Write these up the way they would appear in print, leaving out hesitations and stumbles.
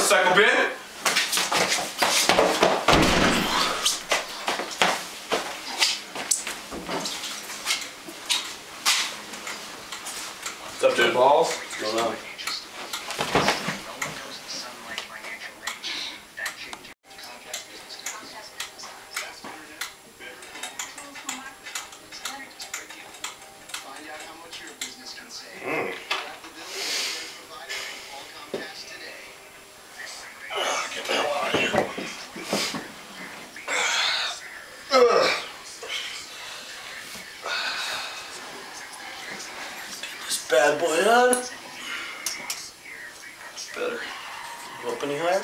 recycle bin. What's up, dude? Balls? What's going on? Get the hell out of here. Get this bad boy on. Better. You up any higher?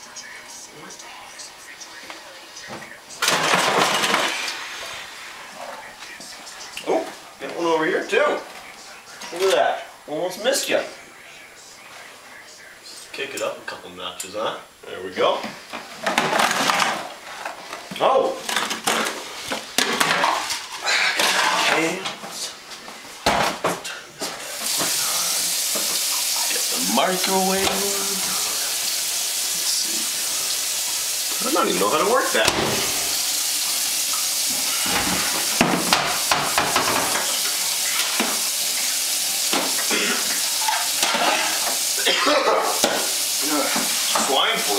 Oh, got one over here too. Look at that. Almost missed you. Kick it up a couple notches, huh? There we go. Oh! Okay. Turn this back. Get the microwave. Let's see. I don't even know how to work that. Swine flu.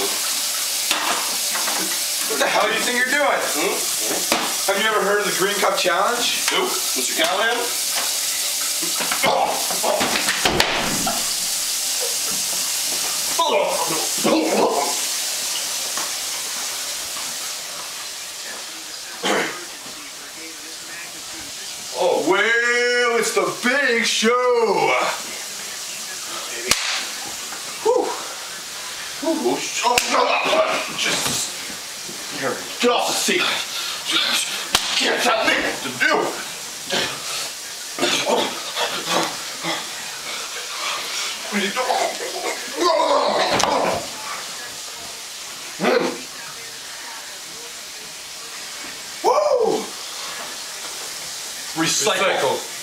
What the hell do you think you're doing? Have you ever heard of the Green Cup Challenge? Who? Mr. Callahan? Oh, well, it's the big show. You're just see. You can't tell me what to do. What are you doing? Woo! Recycle.